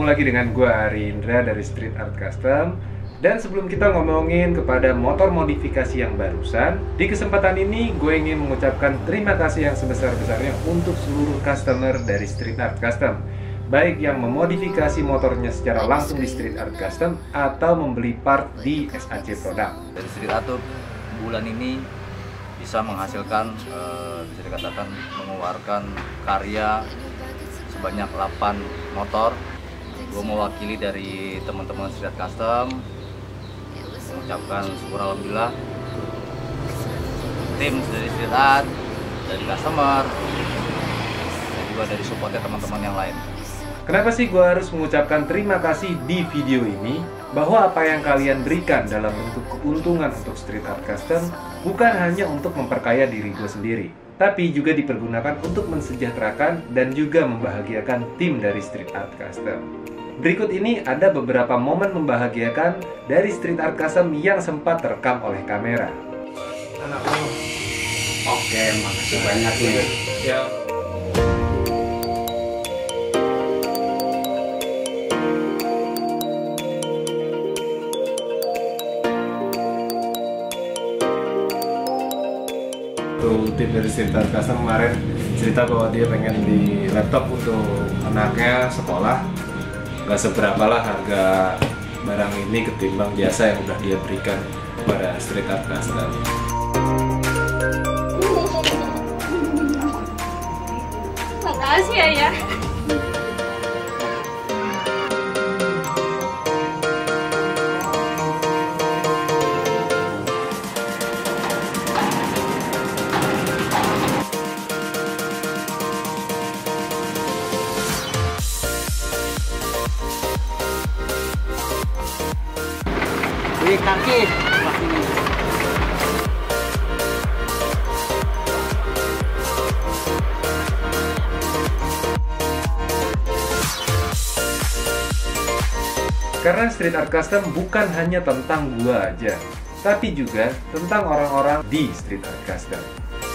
ketemu lagi dengan gue Ari Indra dari Street Art Custom. Dan sebelum kita ngomongin kepada motor modifikasi yang barusan, di kesempatan ini gue ingin mengucapkan terima kasih yang sebesar-besarnya untuk seluruh customer dari Street Art Custom, baik yang memodifikasi motornya secara langsung di Street Art Custom atau membeli part di SAC Product. Dari Street Art bulan ini bisa menghasilkan, bisa dikatakan mengeluarkan karya sebanyak 8 motor. Gue mewakili dari teman-teman Street Art Custom mengucapkan syukur alhamdulillah, tim dari Street Art, dari customer, dan juga dari supportnya teman-teman yang lain. Kenapa sih gue harus mengucapkan terima kasih di video ini? Bahwa apa yang kalian berikan dalam bentuk keuntungan untuk Street Art Custom bukan hanya untuk memperkaya diri gue sendiri, tapi juga dipergunakan untuk mensejahterakan dan juga membahagiakan tim dari Street Art Custom. Berikut ini ada beberapa momen membahagiakan dari Street Art Custom yang sempat terekam oleh kamera. Oke, makasih banyak nih. Ya. Tim dari Street Art Custom kemarin cerita bahwa dia pengen di laptop untuk anaknya sekolah. Gak seberapa lah harga barang ini ketimbang jasa yang udah dia berikan kepada Street Art Custom. Makasih ya. Wih, kaki. Karena Street Art Custom bukan hanya tentang gua aja, tapi juga tentang orang-orang di Street Art Custom.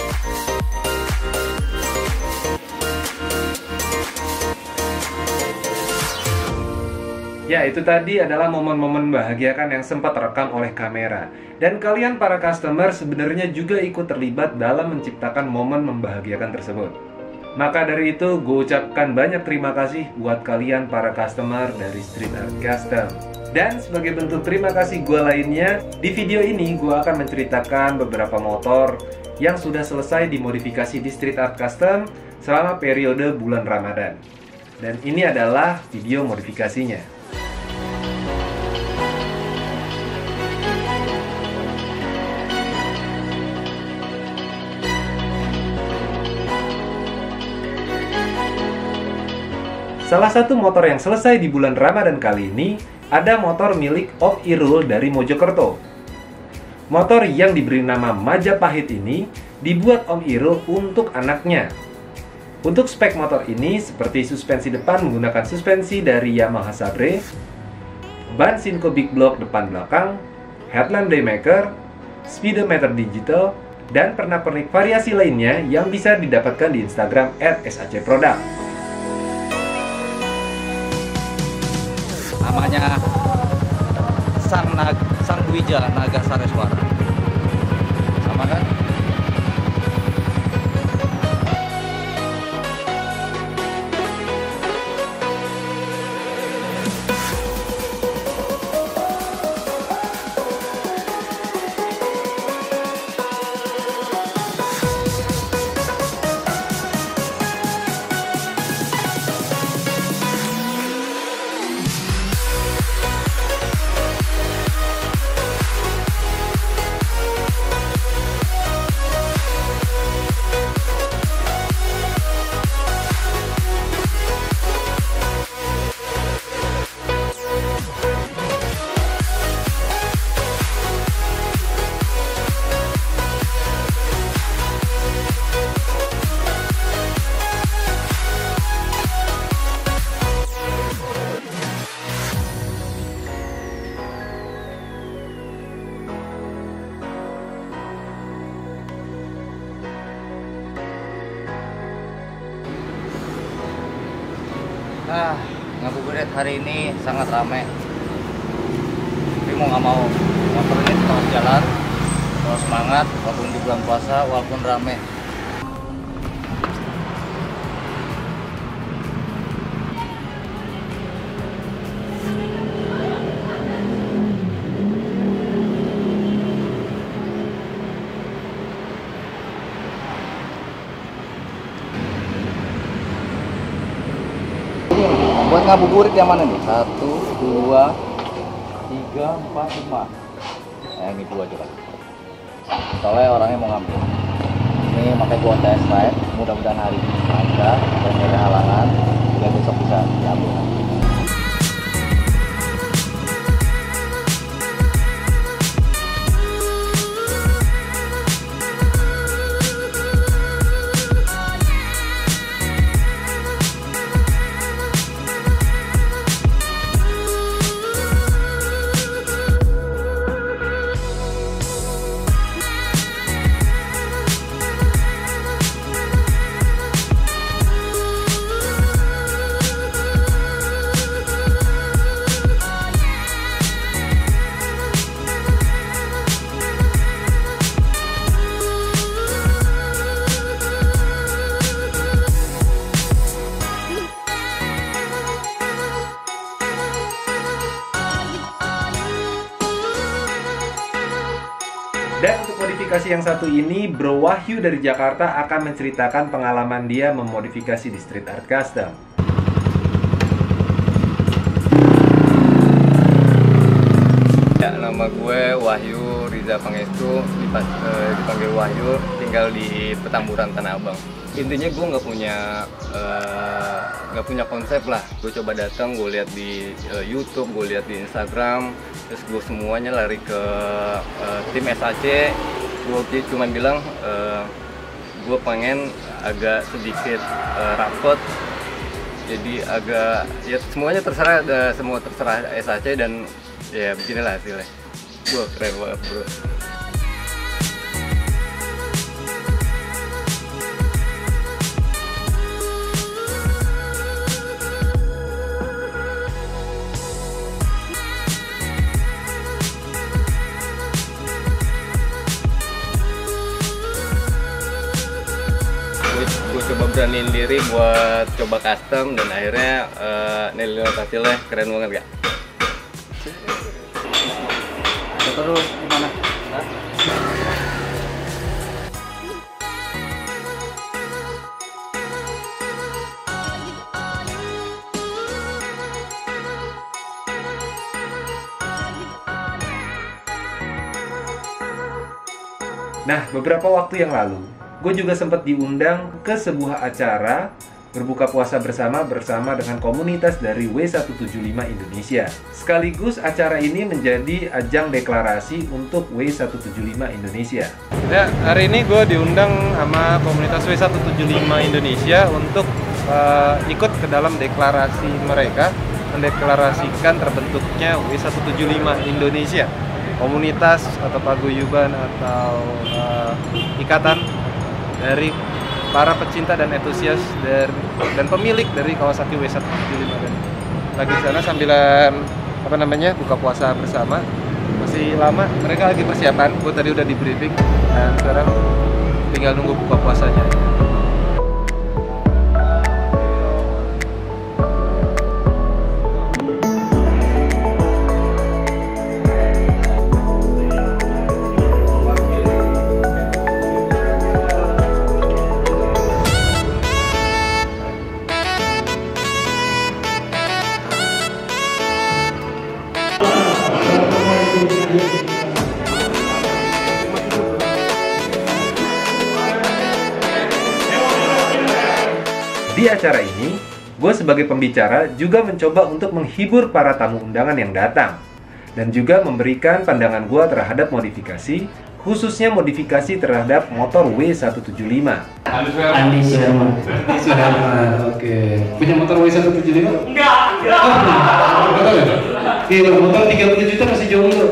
Ya, itu tadi adalah momen-momen membahagiakan yang sempat terekam oleh kamera. Dan kalian para customer sebenarnya juga ikut terlibat dalam menciptakan momen membahagiakan tersebut. Maka dari itu, gue ucapkan banyak terima kasih buat kalian para customer dari Street Art Custom. Dan sebagai bentuk terima kasih gue lainnya, di video ini gue akan menceritakan beberapa motor yang sudah selesai dimodifikasi di Street Art Custom selama periode bulan Ramadan. Dan ini adalah video modifikasinya. Salah satu motor yang selesai di bulan Ramadan kali ini ada motor milik Om Irul dari Mojokerto. Motor yang diberi nama Majapahit ini dibuat Om Irul untuk anaknya. Untuk spek motor ini seperti suspensi depan menggunakan suspensi dari Yamaha Sabre, ban Sinco Big Block depan belakang, headlamp daymaker, speedometer digital, dan pernak-pernik variasi lainnya yang bisa didapatkan di Instagram @sacproduct. Namanya Sang Wija Naga Sareswara. Sama kan? Ngabuburit hari ini sangat ramai. Tapi mau nggak mau, motor ini terus jalan, terus semangat walaupun di bulan puasa, walaupun ramai. Buat ngabuburit yang mana nih? 1, 2, 3, 4, 5. Ini 2 coba. Soalnya orangnya mau ngambil. Ini makanya gua tes drive. Mudah-mudahan hari ini lancar dan tidak ada halangan. Biar besok bisa diambil. Dan untuk modifikasi yang satu ini, Bro Wahyu dari Jakarta akan menceritakan pengalaman dia memodifikasi di Street Art Custom. Ya, nama gue Wahyu Riza Pangestu, dipanggil Wahyu, tinggal di Petamburan, Tanah Abang. Intinya gue nggak punya konsep lah. Gue coba datang, gue lihat di YouTube, gue lihat di Instagram, terus gue semuanya lari ke tim SAC. Gue cuma bilang gue pengen agak sedikit rapet, jadi agak ya semuanya terserah, semua terserah SAC dan ya beginilah hasilnya. Gue keren banget bro. Gue coba beraniin diri buat coba custom dan akhirnya nilai hasilnya keren banget gak? Terus gimana? Nah, beberapa waktu yang lalu, gue juga sempat diundang ke sebuah acara berbuka puasa bersama dengan komunitas dari W175 Indonesia. Sekaligus acara ini menjadi ajang deklarasi untuk W175 Indonesia. Ya, hari ini gue diundang sama komunitas W175 Indonesia untuk ikut ke dalam deklarasi mereka, mendeklarasikan terbentuknya W175 Indonesia. Komunitas atau paguyuban atau ikatan dari para pecinta dan entusias dan pemilik dari Kawasaki W175, dan lagi sana sambilan buka puasa bersama. Masih lama, mereka lagi persiapan. Gue tadi udah di briefing dan sekarang tinggal nunggu buka puasanya. Di acara ini, gue sebagai pembicara juga mencoba untuk menghibur para tamu undangan yang datang dan juga memberikan pandangan gue terhadap modifikasi, khususnya modifikasi terhadap motor W175. Andi Sudarman. Oke. Punya motor W175? Enggak. Iya, motor 30 juta masih jomblo.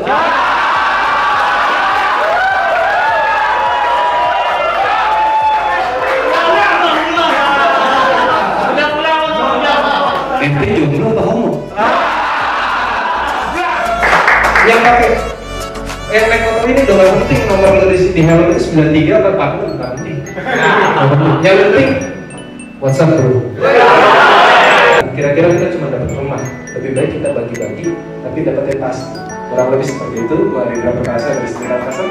Ente jomblo apa homo. Yang pakai naik motor ini udah gak penting nomor lo di helm itu 93 atau 40 gak penting. Yang penting WhatsApp bro. Kira-kira kita cuma dapat rumah, lebih baik kita bagi-bagi tapi dapatnya pasti. Kurang lebih seperti itu. Gua Rindra Perkasa dari Street Art Custom.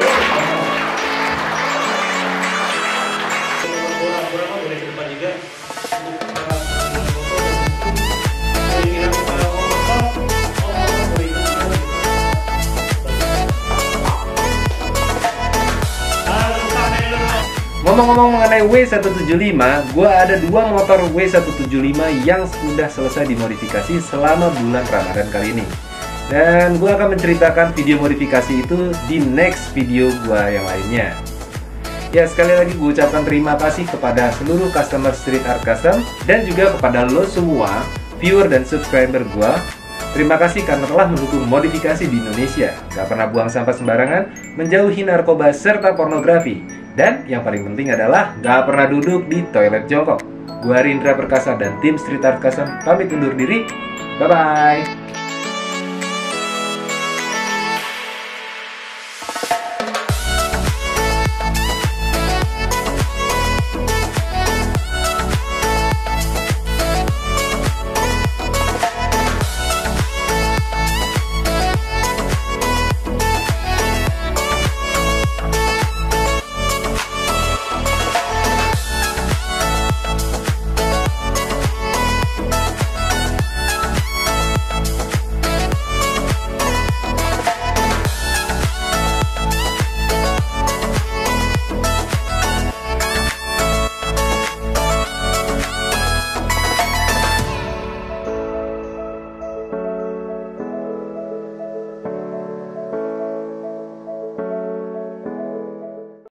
Ngomong-ngomong mengenai W175, gue ada 2 motor W175 yang sudah selesai dimodifikasi selama bulan Ramadan kali ini. Dan gue akan menceritakan video modifikasi itu di next video gue yang lainnya. Ya, sekali lagi gue ucapkan terima kasih kepada seluruh customer Street Art Custom dan juga kepada lo semua, viewer dan subscriber gue. Terima kasih karena telah mendukung modifikasi di Indonesia. Gak pernah buang sampah sembarangan, menjauhi narkoba serta pornografi. Dan yang paling penting adalah gak pernah duduk di toilet jongkok. Gua Rindra Perkasa dan tim Street Art Custom pamit undur diri. Bye-bye.